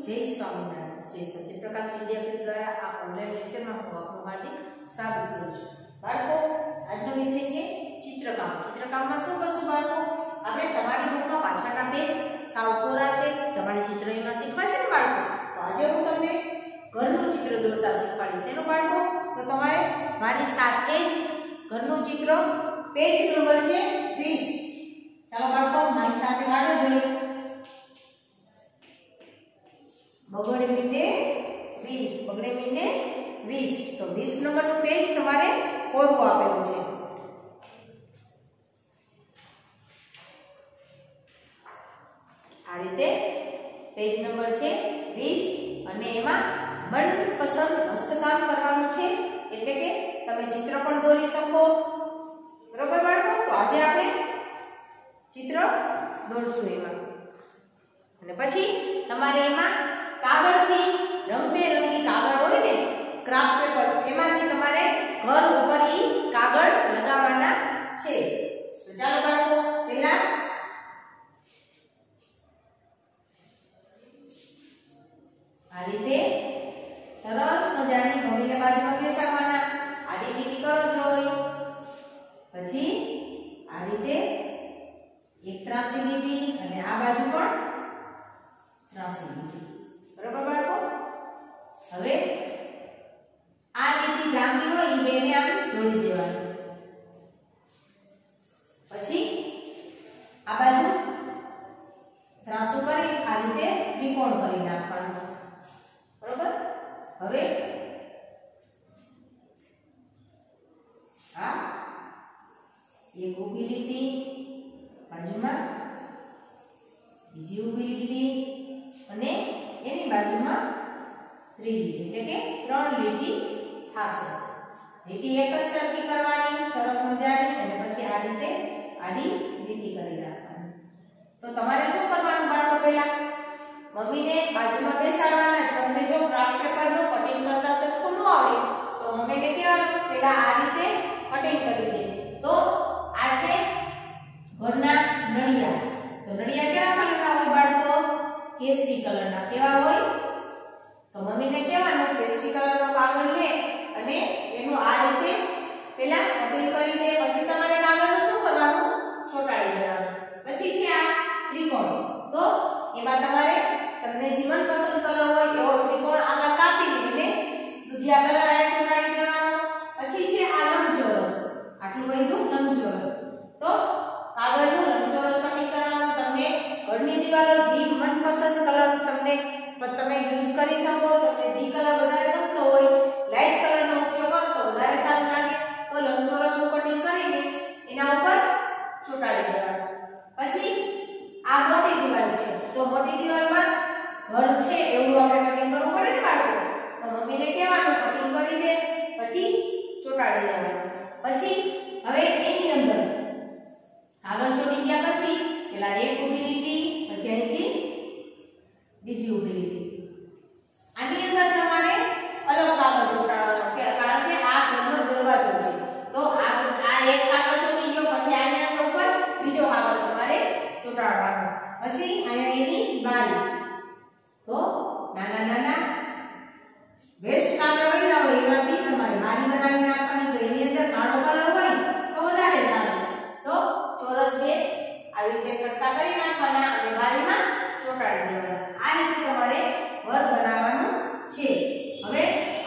જય સ્વામિનારાયણ। શ્રી સત્યપ્રકાશ વિદ્યાપીઠ દ્વારા આ ઓનલાઈન લેક્ચરમાં હું આપનું હાર્દિક સ્વાગત કરું છું। બાળકો, આજનો વિષય છે ચિત્રકામ। ચિત્રકામમાં શું કરશું બાળકો? આપણે તમારી બુકમાં પાછળના પેજ સાવ કોરા છે, તમારે ચિત્ર એમાં શીખવા છે ને બાળકો। તો આજે હું તમને ઘરનું ચિત્ર દોરતા શીખવાડીશ। શેનું બાળકો? તો તમારે મારી સાથે જ ઘરનું ચિત્ર પેજ નંબર છે 20। ચાલો બાળકો, મારી સાથે વાળો જોઈએ। બગડે મીંડે 20, બગડે મીંડે 20। તો 20 નંબરનું પેજ તમારે કોરું આપેલું છે। આ રીતે પેજ નંબર છે 20 અને એમાં મનપસંદ હસ્તકામ કરવાનું છે, એટલે કે તમે ચિત્ર પણ દોરી શકો, બરોબર બાળકો? તો આજે આપણે ચિત્ર દોરશું એમાં, અને પછી તમારે એમાં કાગળથી રંગબેરંગી કાગળ હોય ને, ક્રાફ્ટ પેપર, એમાંથી તમારે ઘર ઉપર ઈ કાગળ લગાવવાના છે। તો ચાલો બાળકો, પહેલા આ રીતે સરસ મજાની મમ્મીને બાજુમાં બેસાડવાના, આડી લીટી કરો જોઈ, પછી આ રીતે એક ત્રાસી લીટી અને આ બાજુ પણ ત્રાસી લીટી, બરાબર બાળકો? હવે આ લીટી ત્રાસી હોય એ બેને આપણે જોડી દેવાની, પછી આ બાજુ ત્રાસું કરી આ રીતે ત્રિકોણ કરી નાખવાનું, બરાબર? હવે આ એક ઊભી લીટી બાજુમાં, બીજી ઊભી લીટી અને એની બાજુમાં ત્રીજી, એટલે કે 3 લીટી થશે। લીટી એક જ સરખી કરવાની, સરસ મજાની, અને પછી આ રીતે આડી લીટી કરી નાખવાની। તો તમારે શું કરવાનું બાળકો? પહેલા મમ્મીને બાજુમાં બેસાડવાના। તમને જો ક્રાફ્ટ પેપરનું કટિંગ કરતા સરખું ન આવડે તો મમ્મીને કહેવાનું પહેલા આ રીતે કટિંગ કરી દે। તો આ છે ઘરના નળિયા। તો નળિયા કેવા કલરના હોય બાળકો? કેસરી કલરના। કેવા હોય? તો મમ્મીને કહેવાનું કેસરી કલરનો કાગળ લે અને એનું આ રીતે પહેલા કટિંગ કરી દે, પછી તમારે કાગળનું શું કરવાનું? ચોંટાડી દેવાનું। પછી છે આ ત્રિકોણ। તો એમાં તમારે તમને જે મનપસંદ કલર હોય એવો ત્રિકોણ આકાર કાપી અને દુધિયા કલર આ ચોંટાડી દેવાનો। પછી છે આ લંબચોરસ, આટલું બધું લંબચોરસ। તો કાગળનું લંબચોરસ કટિંગ કરવાનું। તમને ઘરની દિવાલો જે મનપસંદ કલર તમે યુઝ કરી શકો। તમને જે કલર વધારે ગમતો હોય, લાઈટ કલરનો ઉપયોગ કરો તો વધારે સારું લાગે। તો લંબચોરસનું કટિંગ કરીને એના ઉપર ચોંટાડી દેવાનું। પછી આ મોટી દિવાલ છે, તો મોટી દિવાલમાં ઘર છે એવું આપણે કટિંગ કરવું પડે ને બાળકો? તો મમ્મીને કહેવાનું કટિંગ કરી દે, પછી ચોંટાડી દેવાનું। પછી હવે એની અંદર આગળ ચોંટી ગયા પછી પેલા એક ઊભી લીટી, પછી અહીંથી બીજી ઊભી લીટી, આની અંદર તમારે અલગ કાગળ ચોંટાડવાનો, કારણ કે આ ઘરનો દરવાજો છે। તો આ એક કાગળ ચોંટી ગયો, પછી આની અંદર ઉપર બીજો કાગળ તમારે ચોંટાડવાનો। પછી અહીંયા એની બારી, તો નાના નાના વેસ્ટ કાગળ વધ્યા હોય એમાંથી તમારે બારી બનાવી નાખવાની। તો એની અંદર કાળો કલર હોય તો વધારે સારું। તો ચોરસ બે આવી રીતે કટકા કરી નાખવાના અને બારીમાં ચોંટાડી દેવાના। આ રીતે તમારે ઘર બનાવવાનું છે। હવે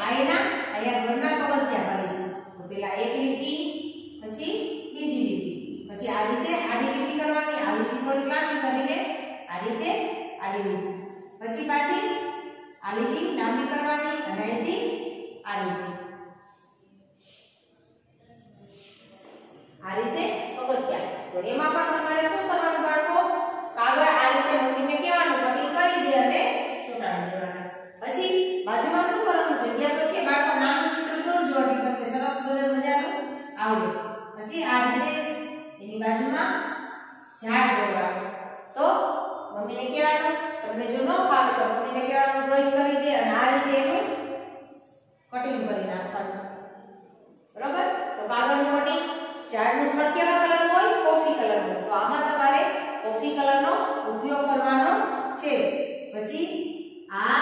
અહીંયા ઘરના પગથિયા કરીશું। તો પહેલા એક લીટી, પછી બીજી લીટી, પછી આ રીતે આડી લીટી કરવાની, આ લીટી થોડી લાંબી કરીને આ રીતે આડી લીટી, પછી પાછી આ લીટી લાંબી કરવાની અને અહીંથી આ લીટી, આ રીતે પગથિયા। તો એમાં પણ તમારે શું કરવાનું બાળકો? કાગળ આ રીતે મમ્મીને કહેવાનું કટિંગ કરી દે અને ચોંટાડી દેવાના। પછી બાજુમાં શું કરવાનું? જગ્યા તો છે બાળકો, નાનું ચિત્ર દોરજો એટલે તમને સરસ મજાનું આવડે। પછી આ રીતે એની બાજુમાં ઝાડ દોરવાનું। તો મમ્મીને કહેવાનું, તમને જો ન ફાવે તો મમ્મીને કહેવાનું ડ્રોઈંગ કરી દે અને આ રીતે એનું કટિંગ કરી નાખવાનું, બરોબર? તો કાગળનું કટિંગ, ઝાડનું થડ કેવા કલરનું હોય? કોફી કલરનું। તો આમાં તમારે કોફી કલરનો ઉપયોગ કરવાનો છે। પછી આ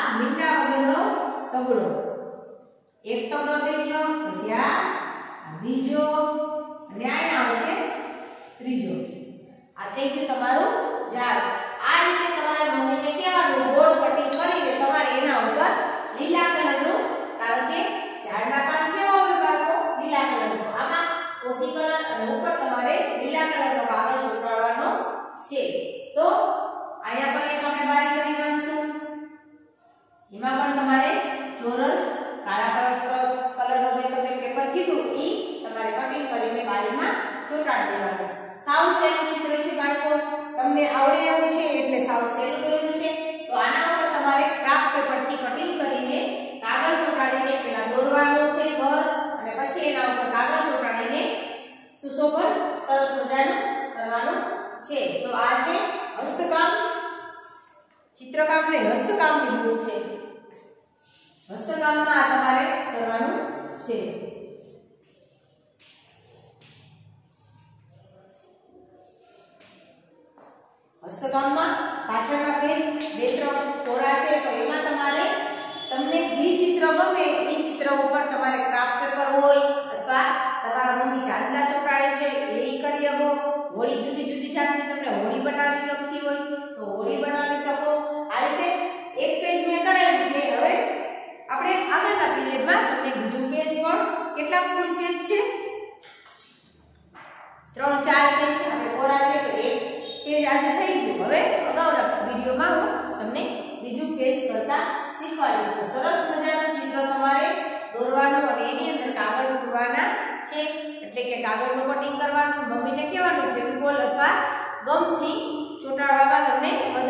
ત્રીજો. આ થઈ ગયું તમારું ઝાડ. આ રીતે તમારે મમ્મીને કહેવાનું બોર્ડ કટિંગ કરીને તમારે એના ઉપર લીલા કલરનું, કારણ કે ઝાડના પાન કેવા હોય બાળકો? લીલા કલરનું. આમાં કોફી કલર અને ઉપર તમારે લીલા કલરનો કાગળ ચોંટાડવાનો છે. તો અહીંયા પણ એક આપણે બારી કરી નાખશું. એમાં પણ તમારે ચોરસ કાળા કલરનું જે તમને પેપર કીધું ઈ તમારે કટિંગ કરીને બારીમાં ચોંટાડી દેવાનું. સાવ સહેલું ચિત્ર છે બાળકો, તમને આવડે એવું છે એટલે સાવ સહેલું દોર્યું છે. તો આના ઉપર તમારે ક્રાફ્ટ પેપરથી કટિંગ કરીને કાગળ ચોંટાડીને પેલા દોરવાનું છે ઘર, અને પછી એના ઉપર કાગળ ચોંટાડીને સુશોભન સરસ મજાનું કરવાનું છે. તો આ છે હસ્તકામ, ચિત્રકામ નહીં, હસ્તકામની બુક છે. હસ્તકામમાં આ તમારે કરવાનું છે. હસ્તકામમાં પાછળના પેજ 2-3 કોરા છે. તો એમાં તમારે તમને જે ચિત્ર ગમે એ ચિત્ર ઉપર તમારે ક્રાફ્ટ પેપર હોય અથવા તમારા મમ્મી ચાંદલા ચોંટાડે છે એ કરી શકો. હોળી જુદી જુદી જાતની તમને હોળી બનાવી ગમતી હોય તો હોળી બનાવી શકો. આ રીતે એક પેજ મેં કરેલું છે. હવે આપણે આગળના પીરિયડમાં તમને બીજું પેજ પણ, કેટલા કુલ પેજ છે? 3-4 પેજ આપણે કોરા છે તો એક પેજ આજે થઈ ગયું. હવે અગાઉના વિડીયોમાં હું તમને બીજું પેજ કરતા શીખવાડીશ. તો સરસ મજાનું ચિત્ર તમારે દોરવાનું અને એની અંદર કાગળ પૂરવાના છે. એટલે કે કાગળનું કટિંગ કરવાનું. મમ્મીને કહેવાનું ફેવિકોલ અથવા ગમથી ચોંટાડવામાં તમને મદદ